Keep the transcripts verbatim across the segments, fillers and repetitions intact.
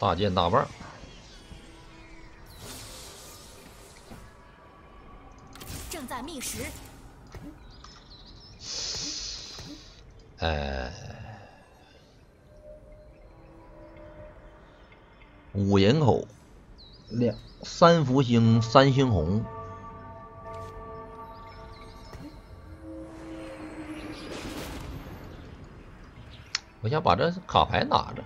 大剑大棒。 正在觅食。 呃，五人口，两三福星，三星红。我想把这卡牌拿着。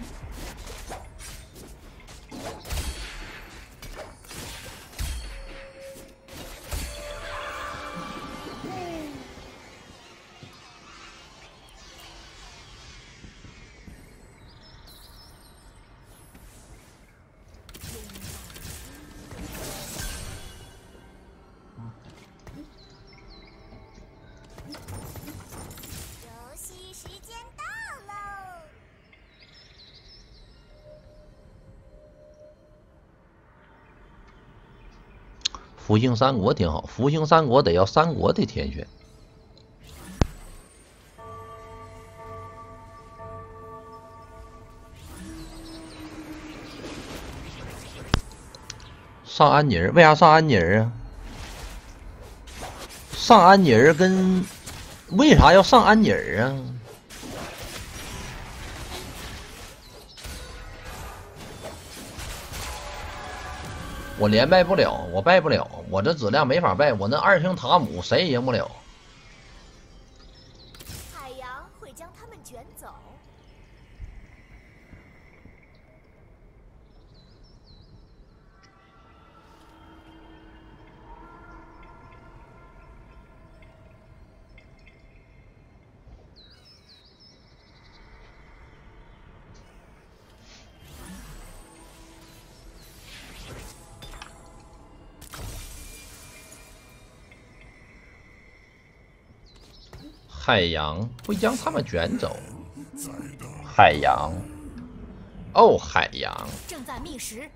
游戏时间到喽！ 福星三国挺好，福星三国得要三国的天选。上安妮儿，为啥上安妮儿啊？上安妮儿跟为啥要上安妮儿啊？我连败不了，我败不了，我这质量没法败，我那二星塔姆谁也赢不了。 海洋会将它们卷走。 海洋会将他们卷走。海洋，哦，海洋， 正在觅食。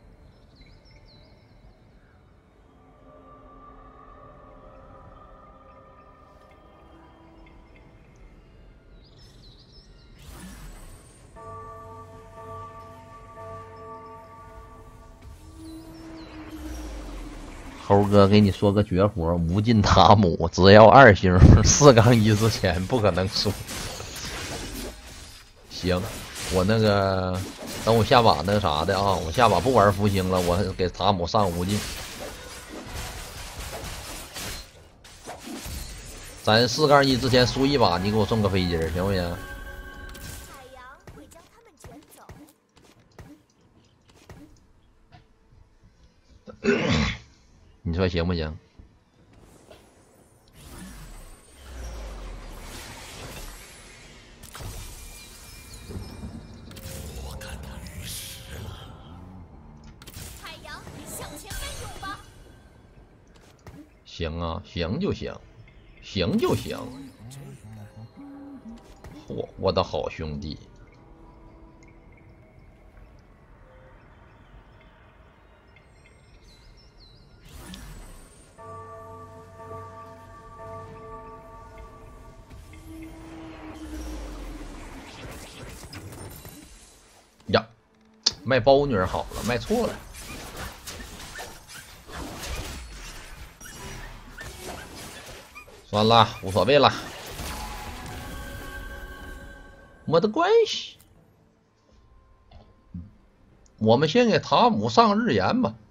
猴哥给你说个绝活，无尽塔姆只要二星，四杠一之前不可能输。行，我那个等我下把那个啥的啊，我下把不玩福星了，我给塔姆上无尽。咱四杠一之前输一把，你给我送个飞机行不行？ 海洋会将它们卷走。 你说行不行？ 我看他遇事了。 海洋，向前奔涌吧！ 行啊，行就行，行就行。我我的好兄弟。呀，卖包女儿好了，卖错了。算了，无所谓了，没得关系。我们先给塔姆上日炎吧。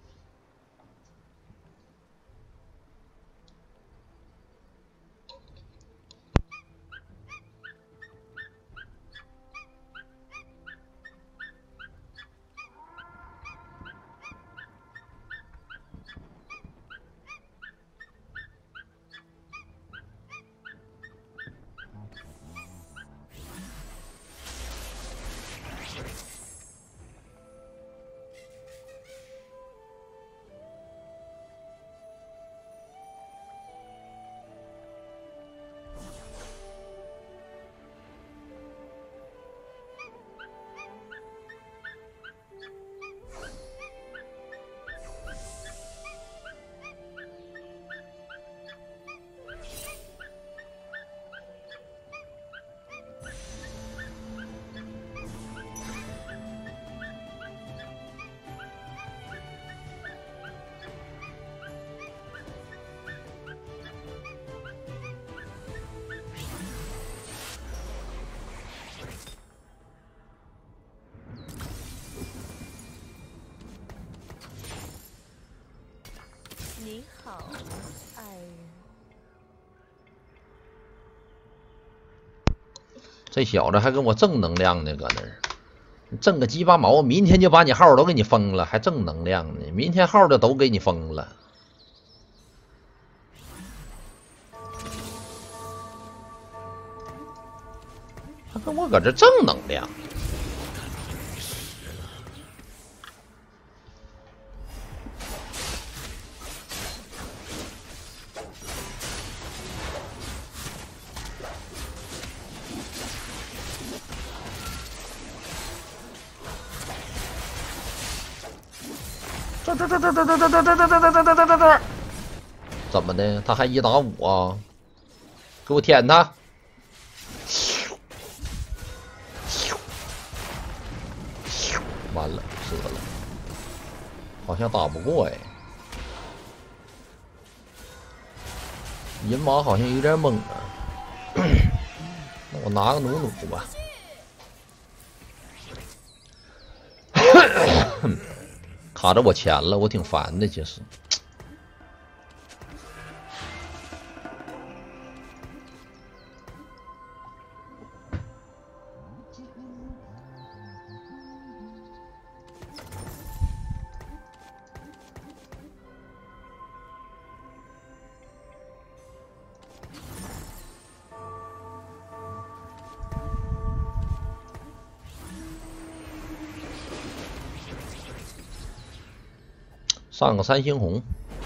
你好，爱人。 这小子还跟我正能量呢，搁那儿挣个鸡巴毛，明天就把你号都给你封了，还正能量呢，明天号就都给你封了。他跟我搁这正能量。这这这这这这这这这这这这这这这怎么的？他还一打五啊？给我舔他！完了，死了，好像打不过哎。银马好像有点猛啊，那我拿个弩弩吧。卡着我钱了，我挺烦的，其实。上个三星红，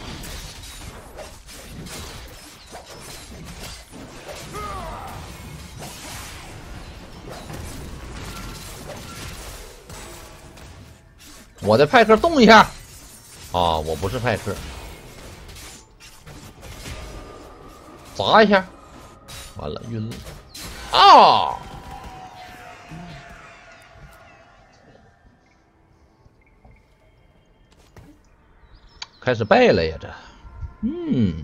我的派克动一下啊！我不是派克，砸一下，完了晕了啊！开始败了呀，这，嗯，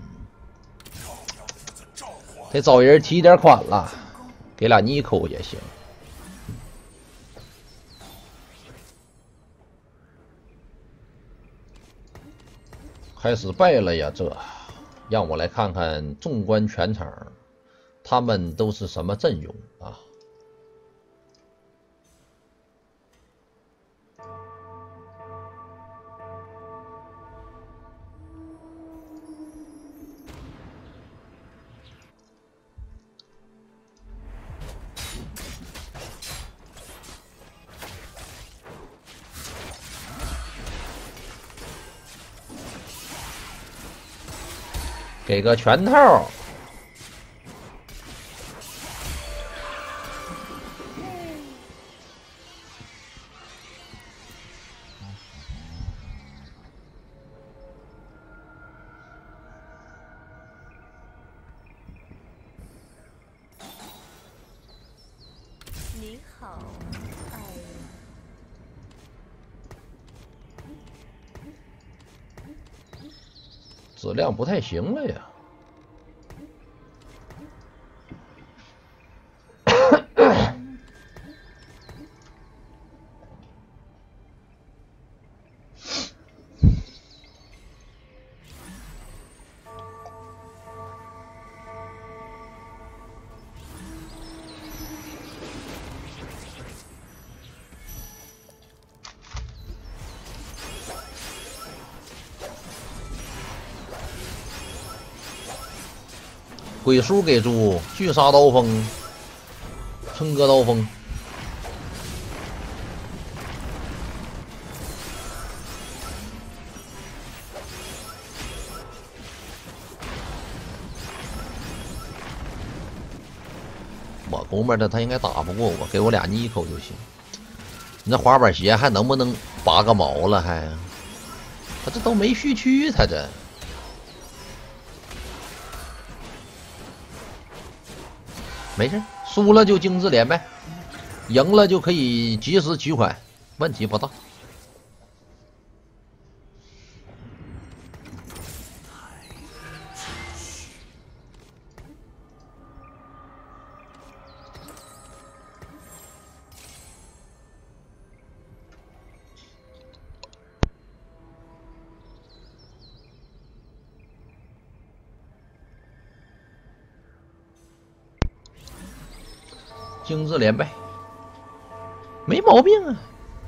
得找人提点款了，给俩妮蔻也行。开始败了呀，这，让我来看看，纵观全场，他们都是什么阵容啊？给个拳套， 你好，爱人。 质量不太行了呀。鬼叔给猪，巨杀刀锋，春哥刀锋，我估摸着他应该打不过我，给我俩妮蔻就行。你这滑板鞋还能不能拔个毛了？还，他这都没续区，他这。没事，输了就精致连败，赢了就可以及时取款，问题不大。 精致连败，没毛病啊。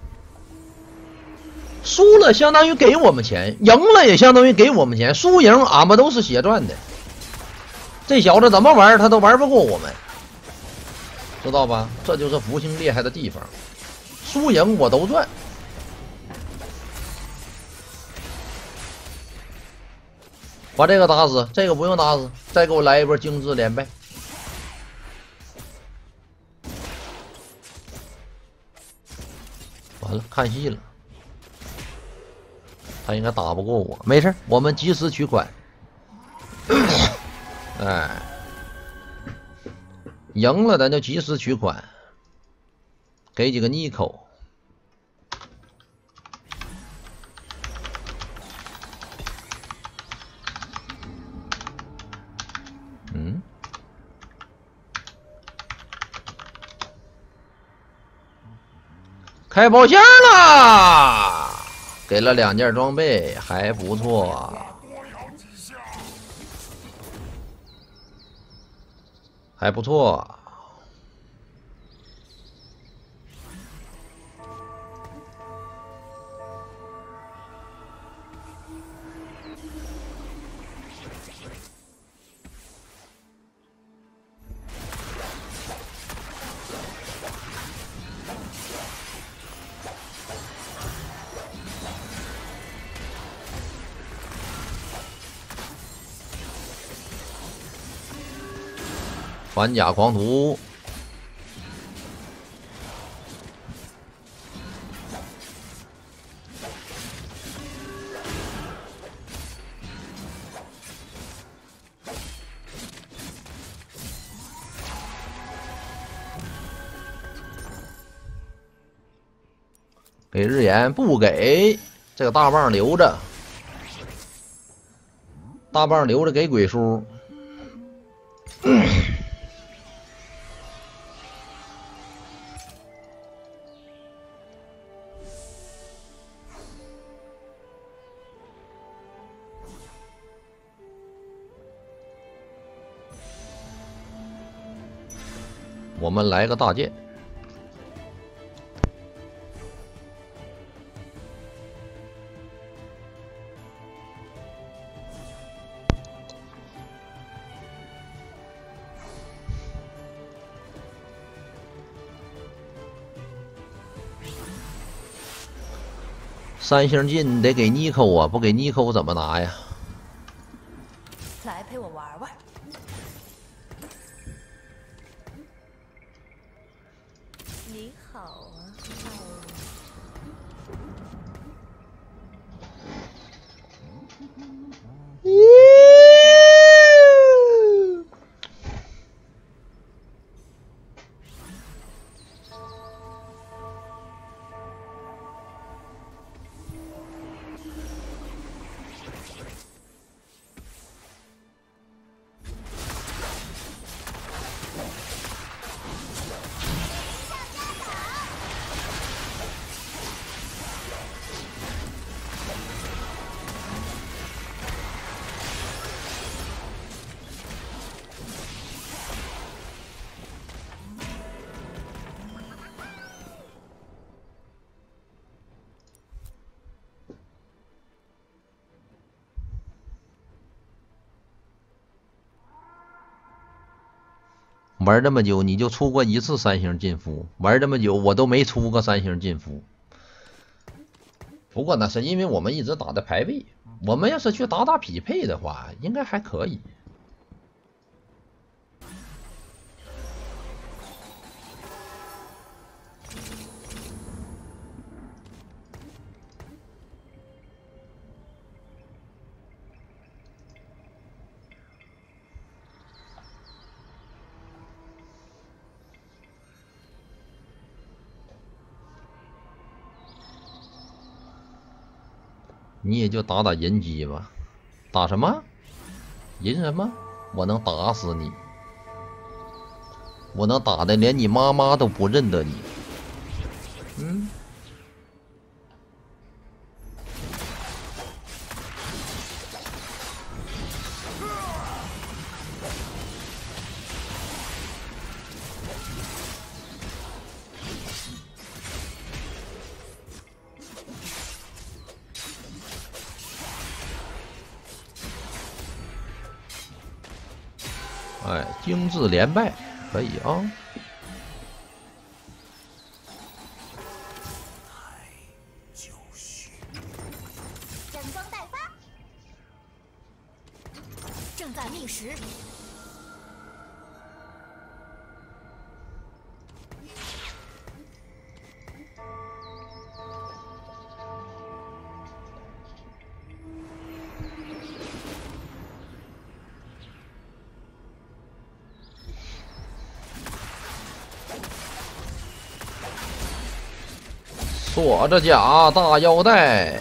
输了相当于给我们钱，赢了也相当于给我们钱，输赢俺们都是血赚的。这小子怎么玩他都玩不过我们，知道吧？这就是福星厉害的地方，输赢我都赚。把这个打死，这个不用打死，再给我来一波精致连败。完了，看戏了。他应该打不过我，没事，我们及时取款。哎，赢了咱就及时取款，给几个妮蔻。嗯，开宝箱啦！给了两件装备，还不错，还不错。反甲狂徒，给日炎不给，这个大棒留着，大棒留着给鬼叔。我们来个大剑，三星进得给妮蔻啊，不给妮蔻怎么拿呀？ 来陪我玩玩。你好啊，玩这么久，你就出过一次三星进服。玩这么久，我都没出过三星进服。不过那是因为我们一直打的排位，我们要是去打打匹配的话，应该还可以。你也就打打人机吧，打什么？人什么？我能打死你！我能打的连你妈妈都不认得你。嗯。 哎，精致连败可以啊。 整装待发，正在觅食。 锁着甲大腰带，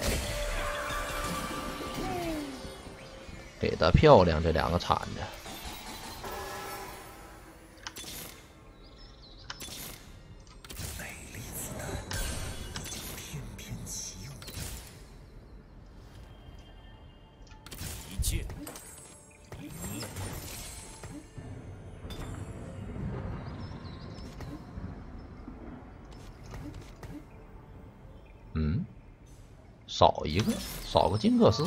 给的漂亮，这两个铲子。 美丽子弹，翩翩起舞。一切一念。 嗯，少一个，少个金克斯。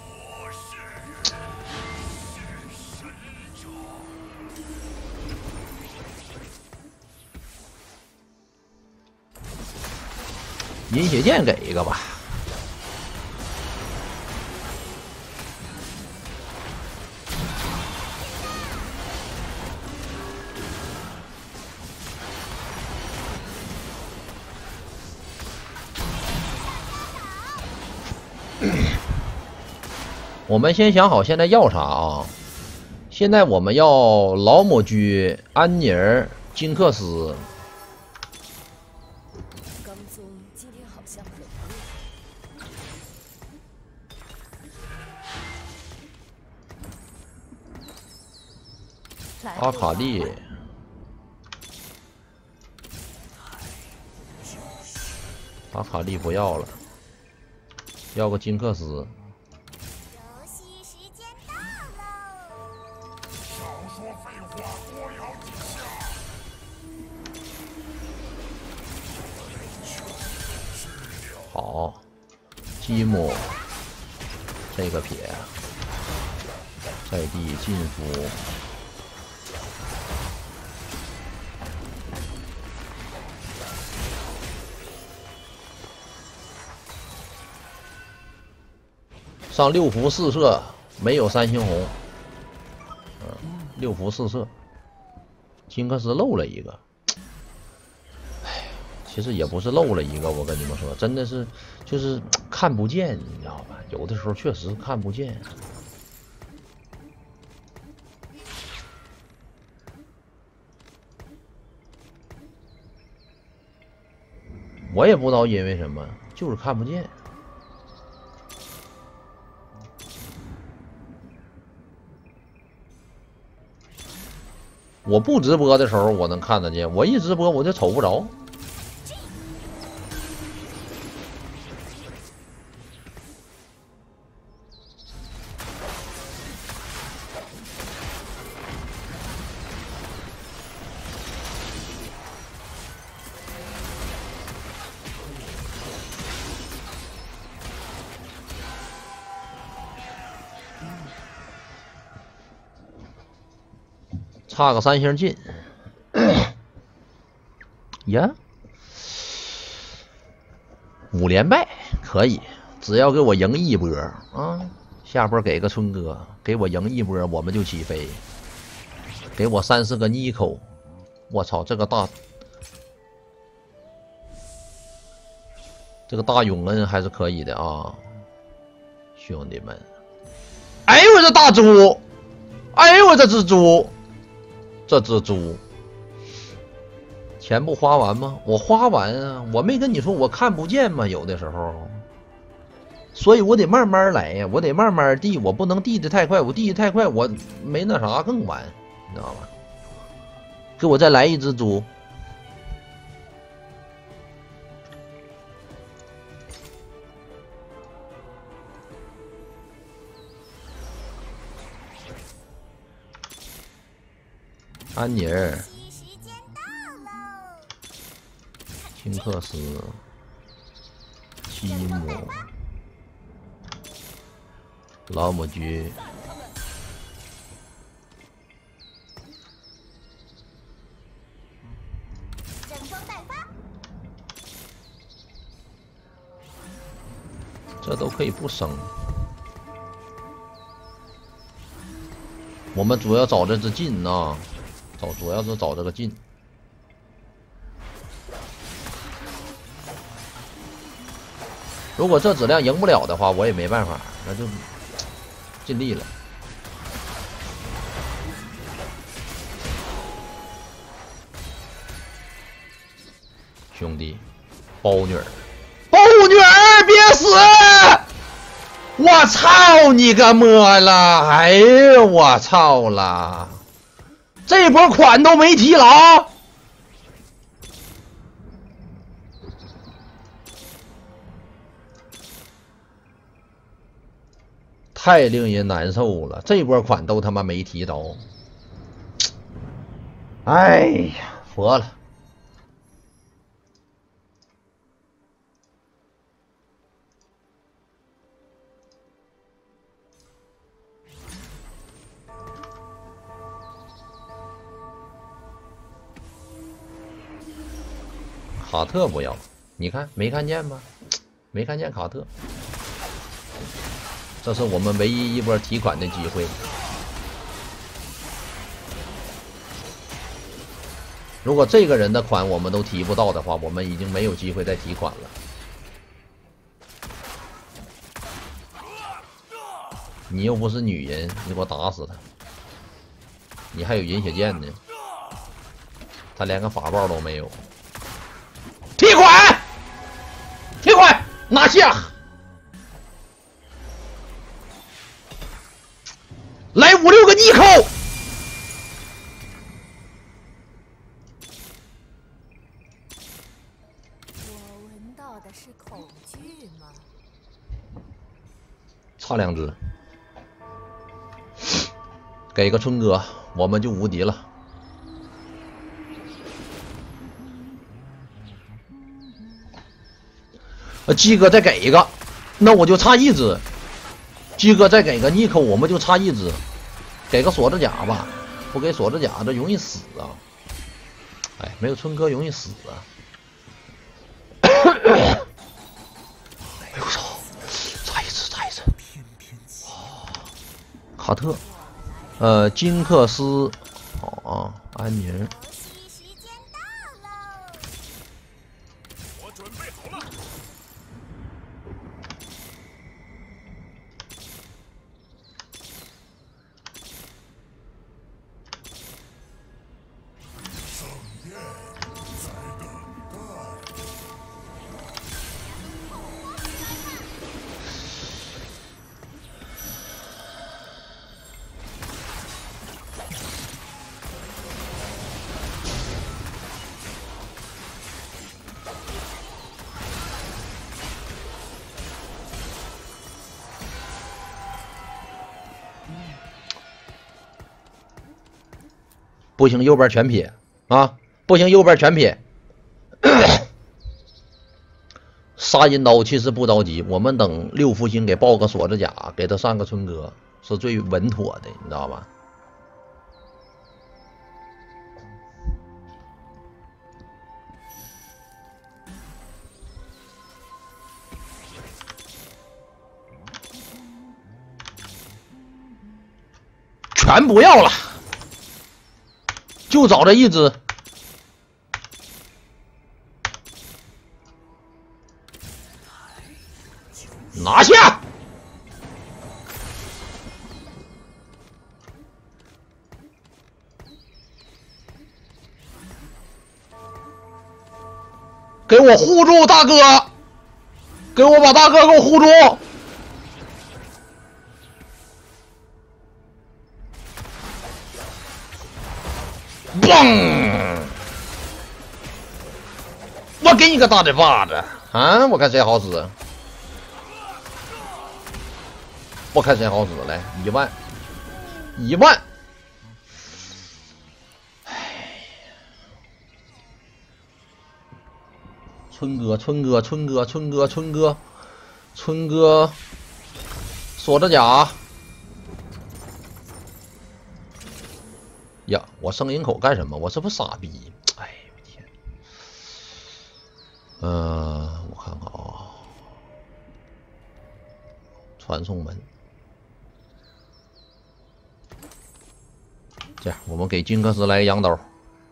饮血剑给一个吧。我们先想好现在要啥啊？现在我们要劳模居、安妮儿、金克斯。 刚宗今天好像很热。 阿卡丽，阿卡丽不要了，要个金克斯。 游戏时间到喽！ 少说废话，我要记下。 好，积木，这个撇，在地进服。上六符四射，没有三星红。嗯，六符四射，金克斯漏了一个。哎，其实也不是漏了一个，我跟你们说，真的是就是看不见，你知道吧？有的时候确实看不见。我也不知道因为什么，就是看不见。我不直播的时候我能看得见，我一直播我就瞅不着。差个三星进，呀，五连败可以，只要给我赢一波啊！下波给个春哥，给我赢一波，我们就起飞。给我三四个妮蔻，我操，这个大，这个大永恩还是可以的啊，兄弟们！哎呦我这大猪，哎呦我这只猪！这只猪钱不花完吗？我花完啊！我没跟你说我看不见吗？有的时候，所以我得慢慢来呀，我得慢慢递，我不能递的太快，我递的太快，我没那啥更晚，你知道吧？给我再来一只猪，安妮儿。金克斯、基姆、劳姆居、 这都可以不升。我们主要找这只劲啊，找主要是找这个劲。如果这质量赢不了的话，我也没办法，那就尽力了。兄弟，包女儿，包女儿，别死！我操你个么了！哎呀，我操了！这波款都没提牢，太令人难受了。这波款都他妈没提着，哎呀，服了。卡特不要，你看没看见吗？没看见卡特，这是我们唯一一波提款的机会。如果这个人的款我们都提不到的话，我们已经没有机会再提款了。你又不是女人，你给我打死他！你还有银血剑呢，他连个法宝都没有。提款，提款，拿下！来五六个逆扣， 我闻到的是恐惧吗？ 差两只，给个春哥，我们就无敌了。鸡哥再给一个，那我就差一只。鸡哥再给个尼克，我们就差一只。给个锁子甲吧，不给锁子甲这容易死啊！哎，没有春哥容易死啊！哎呦我操！差一只，差一只。卡特，呃，金克斯，好啊，安宁。 游戏时间到喽！ 我准备好了。 不行，右边全撇啊！不行，右边全撇。杀阴刀其实不着急，我们等六福星给爆个锁子甲，给他上个春哥是最稳妥的，你知道吧？全不要了，就找这一只。拿下！给我护住大哥！给我把大哥给我护住！嘣！我给你个大嘴巴子啊！我看谁好使。我看谁好使，来一万，一万，哎，春哥，春哥，春哥，春哥，春哥，春哥，锁着甲呀！我生营口干什么？我是不是傻逼？哎呦天！嗯、呃，我看看啊。 传送门。这样，我们给金克斯来个羊刀。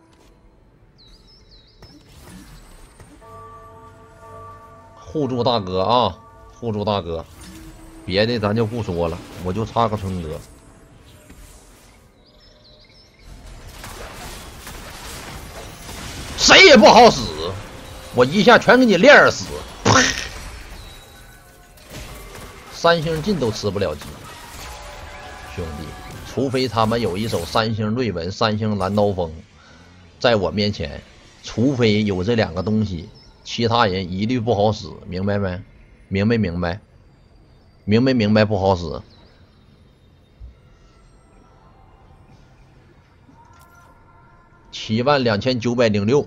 护住大哥啊！护住大哥，别的咱就不说了，我就差个春哥。谁也不好使，我一下全给你练死。啪！三星劲都吃不了鸡，兄弟，除非他们有一手三星瑞文、三星蓝刀锋，在我面前，除非有这两个东西。其他人一律不好使，明白没？明白明白？明白明白不好使。七万两千九百零六，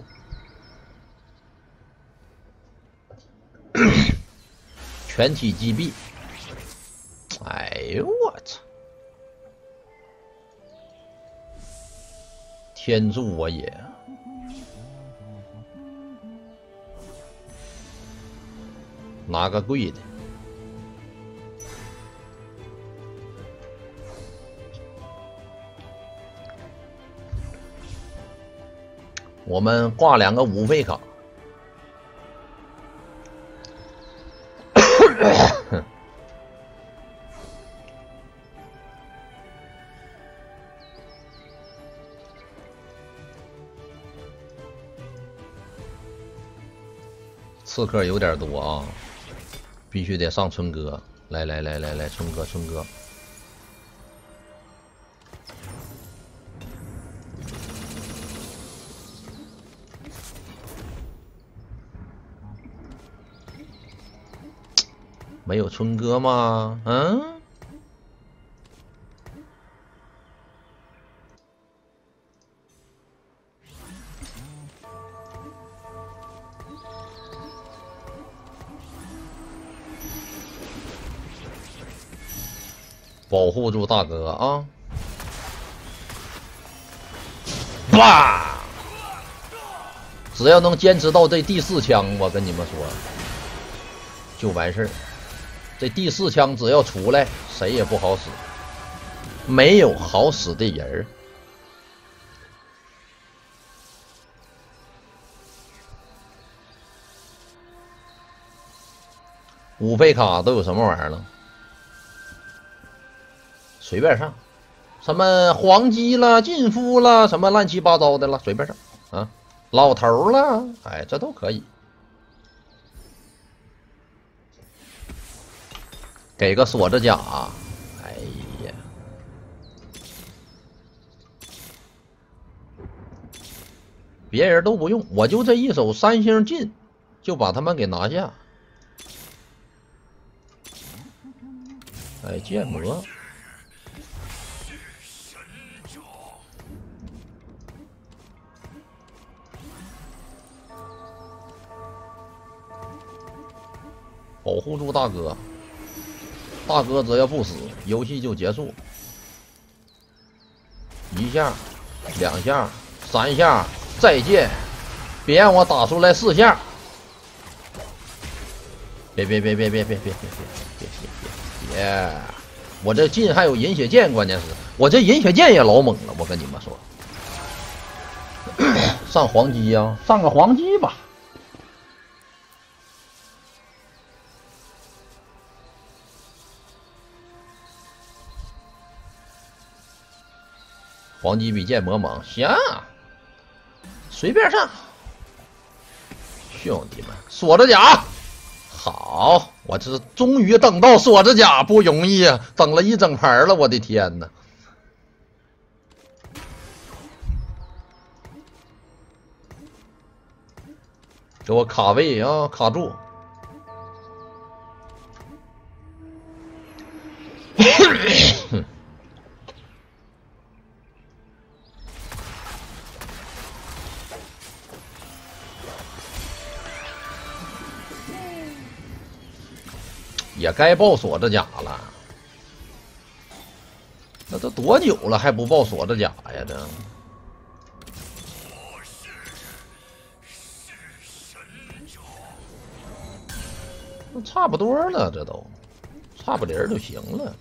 全体击毙。哎呦我操！天助我也！拿个贵的，我们挂两个五费卡。刺客有点多啊。必须得上春哥，来来来来来，春哥春哥，没有春哥吗？嗯。保护住大哥啊！哇！只要能坚持到这第四枪，我跟你们说，就完事儿。这第四枪只要出来，谁也不好使，没有好使的人儿。五费卡都有什么玩意儿了？随便上，什么黄鸡了、劲夫了，什么乱七八糟的了，随便上啊！老头了，哎，这都可以。给个锁子甲，哎呀，别人都不用，我就这一手三星劲，就把他们给拿下。哎，剑魔。保护住大哥，大哥只要不死，游戏就结束。一下，两下，三下，再见！别让我打出来四下！别别别别别别别别别别别别！我这劲还有银血剑，关键是我这银血剑也老猛了，我跟你们说。上黄鸡呀、啊，上个黄鸡吧。黄鸡比剑魔猛，行，随便上，兄弟们，锁子甲，好，我这终于等到锁子甲，不容易啊，等了一整盘了，我的天哪！给我卡位啊，卡住！也该爆锁子甲了，那都多久了还不爆锁子甲呀？这那差不多了，这都差不离儿就行了。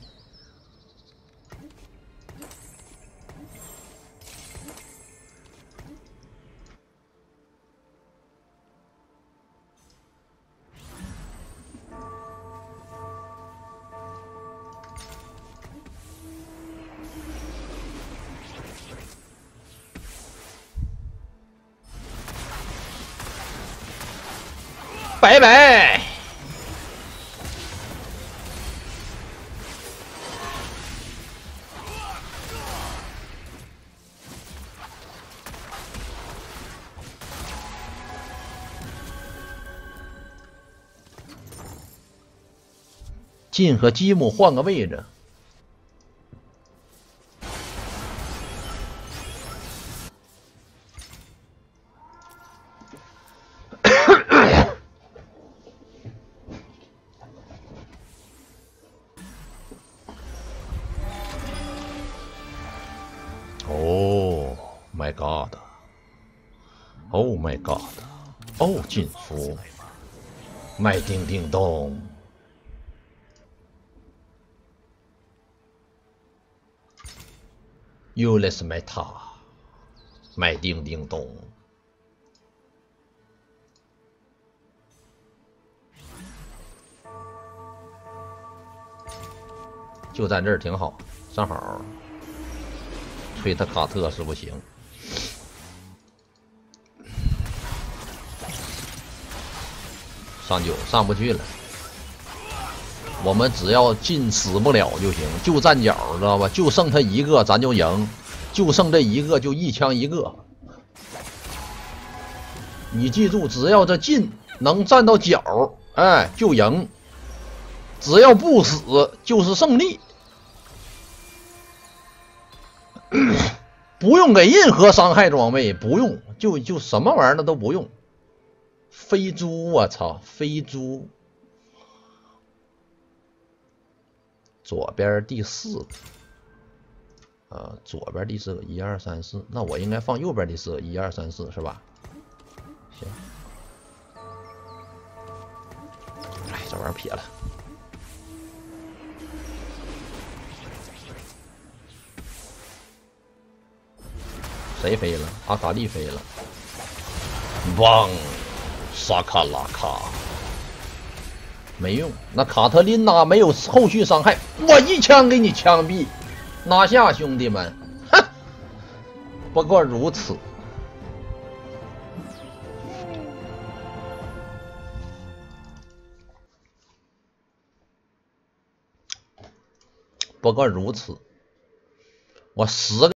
拜拜。晋和积木换个位置。Oh my god! Oh my god! 哦，进服，卖叮叮咚。Useless meta， 卖叮叮咚。就在这儿挺好，正好。吹他卡特是不行，上九上不去了。我们只要进死不了就行，就站脚知道吧？就剩他一个，咱就赢；就剩这一个，就一枪一个。你记住，只要这进能站到脚，哎，就赢；只要不死，就是胜利。不用给任何伤害装备，不用，就就什么玩意儿的都不用。飞猪，我操，飞猪！左边第四个，啊，左边第四个，一二三四，那我应该放右边第四个，一二三四，是吧？行。哎，这玩意儿撇了。谁飞了？阿卡丽飞了。汪，沙卡拉卡，没用。那卡特琳娜没有后续伤害，我一枪给你枪毙，拿下兄弟们！哼，不过如此。不过如此，我十个。